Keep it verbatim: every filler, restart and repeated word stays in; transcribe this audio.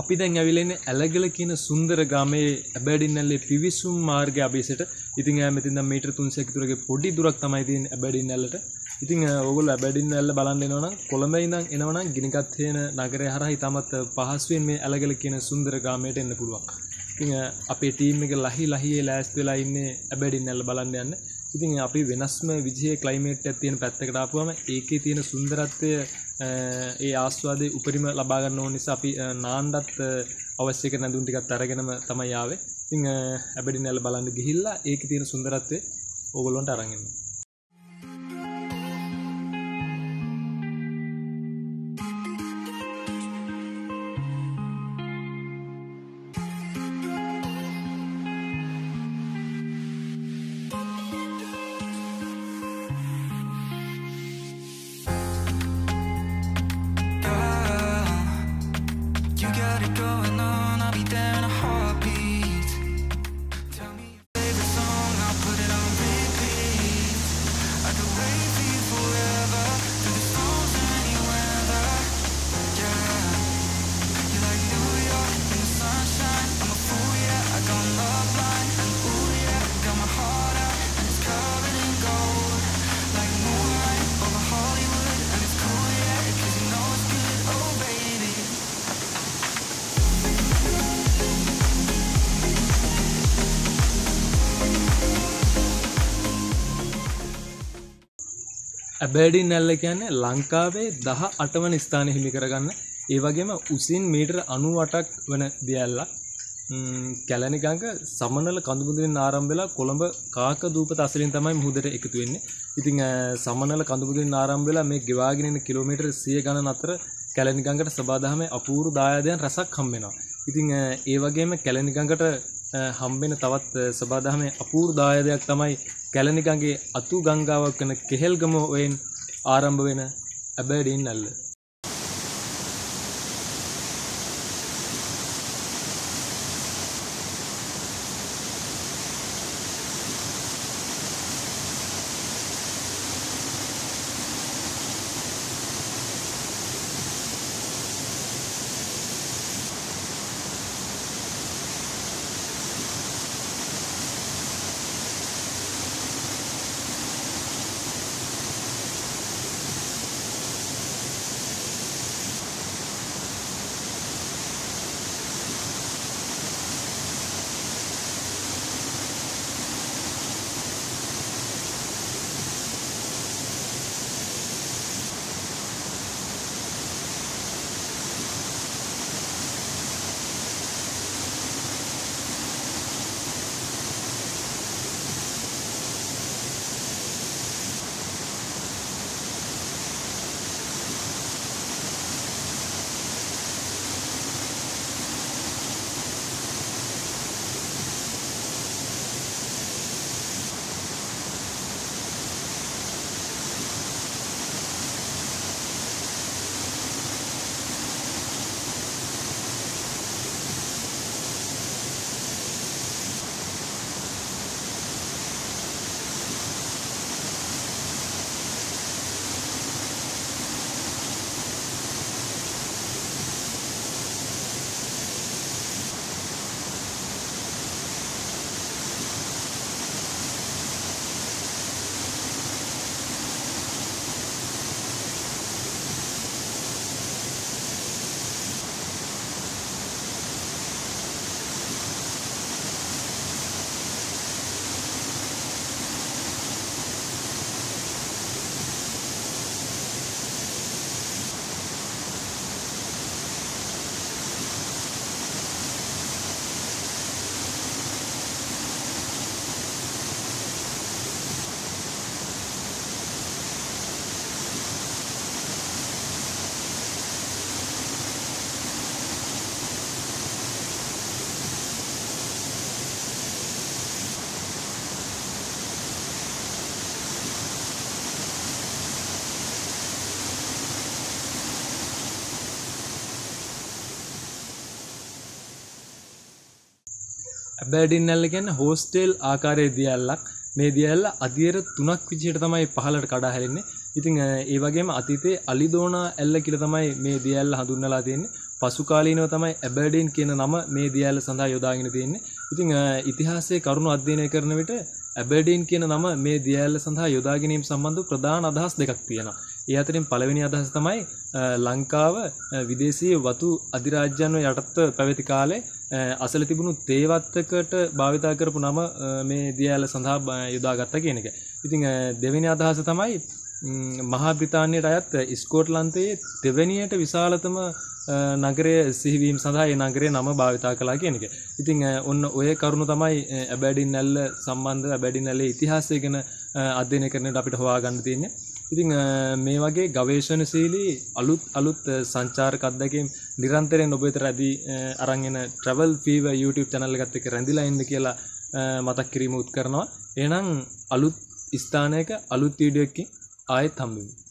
අපි දැන් ඇවිල්ලා ඉන්නේ ඇලගල කියන සුන්දර ගමේ ඇබර්ඩීන් නැල්ලේ පිවිසුම් මාර්ගය අභියසට. ඉතින් ඈ මෙතෙන් දැන් මීටර තුන්සිය කිතුරගේ පොඩි දුරක් තමයි තියෙන්නේ ඇබර්ඩීන් නැල්ලට. ඉතින් ඕගොල්ලෝ ඇබර්ඩීන් නැල්ල බලන්න එනවා නම් කොළඹ ඉඳන් එනවා නම් ගිනිගත්තේන නගරය හරහා ඉතාමත් පහසුවෙන් මේ ඇලගල කියන සුන්දර ගමයට එන්න පුළුවන්. ඉතින් අපේ ටීම් එක ලහි ලහියේ ලෑස්ති වෙලා ඉන්නේ ඇබර්ඩීන් නැල්ල බලන්න යන්න. ඉතින් අපි වෙනස්ම විදිහේ ක්ලයිමේට් එකක් තියෙන පැත්තකට ආපුවම ඒකේ තියෙන සුන්දරත්වය ඒ ආස්වාදයේ උපරිම ලබා ගන්න ඕන නිසා අපි නාන්නත් අවශ්‍ය කරන දුන් ටිකත් අරගෙනම තමයි ආවේ. ඉතින් ඇබර්ඩීන් නැල්ල බලන්න ගිහිල්ලා ඒකේ තියෙන සුන්දරත්වය ඕගොල්ලන්ට අරන් එන්න. ඇබර්ඩීන් නැල්ල කියන්නේ ලංකාවේ දහ අට වන ස්ථානය හිමි කරගන්න ඒ වගේම උසින් මීටර අනූඅටක් වන දියැල්ලක්. කැලණි ගඟ සමනල කඳුමුදුනින් ආරම්භ වෙලා කොළඹ කාකදූපත අසලින් තමයි මුහුදට එකතු වෙන්නේ. ඉතින් සමනල කඳුමුදුනින් ආරම්භ වෙලා මේ ගෙවාගෙන යන කිලෝමීටර් සිය ගණන් අතර කැලණි ගඟට සබාදහමේ අපූර්ව දායාදයන් රසක් හම්බ වෙනවා. ඉතින් ඒ වගේම කැලණි ගඟට හම්බෙන තවත් සබාදහමේ අපූර්ව දායාදයක් තමයි කැලණි ගඟේ අතු ගංගාවක් වෙන කෙහෙල්ගමුව ඔයෙන් ආරම්භ වෙන ඇබර්ඩීන් නැල්ල. ඇබර්ඩීන් නැල්ල කියන්නේ හෝස්ටේල් ආකාරයේ දියැලක්. මේ දියැල්ල අදියර තුනක් විදිහට තමයි පහළට කඩා හැලෙන්නේ. ඉතින් ඒ වගේම අතීතයේ අලිදෝනා ඇල්ල කියලා තමයි මේ දියැල්ල හඳුන්වලා තියෙන්නේ. පසු කාලීනව තමයි ඇබර්ඩීන් කියන නම මේ දියඇල්ල සඳහා යොදාගෙන තියෙන්නේ. ඉතින් ඉතිහාසයේ කරුණු අධ්‍යයනය කරන විට ඇබර්ඩීන් කියන නම මේ දියඇල්ල සඳහා යොදා ගැනීම සම්බන්ධ ප්‍රධාන අදහස් දෙකක් තියෙනවා. ඒ අතරින් පළවෙනි අදහස තමයි ලංකාව විදේශීය වතු අධිරාජ්‍යයන්ව යටත්ව පැවති කාලේ අසල තිබුණු තේවත්තකට භාවිතා කරපු නම මේ දියඇල්ල සඳහා යොදාගත්තා කියන එක. ඉතින් දෙවෙනි අදහස තමයි මහා බ්‍රිතාන්‍යයට අයත් ස්කොට්ලන්තයේ දෙවැනියට විශාලතම නගරය සිහිවීම සඳහා ඒ නගරයේ නම භාවිතා කළා කියන එක. ඉතින් ඔන්න ඔය කරුණු තමයි ඇබර්ඩීන් ඇල්ල සම්බන්ධ ඇබර්ඩීන් ඇල්ලේ ඉතිහාසය ගැන අධ්‍යයනය කරන්නට අපිට හොයාගන්න තියෙන්නේ. ඉතින් මේ වගේ ගවේෂණශීලී අලුත් අලුත් සංචාරක අත්දැකීම් නිරන්තරයෙන් ඔබ වෙත රැඳී අරන් එන travel fever YouTube channel එකත් එක්ක රැඳිලා ඉන්න කියලා මතක් කිරීම උත් කරනවා. එහෙනම් අලුත් ස්ථානයක අලුත් වීඩියෝ එකකින් ආයෙත් හම්බෙමු.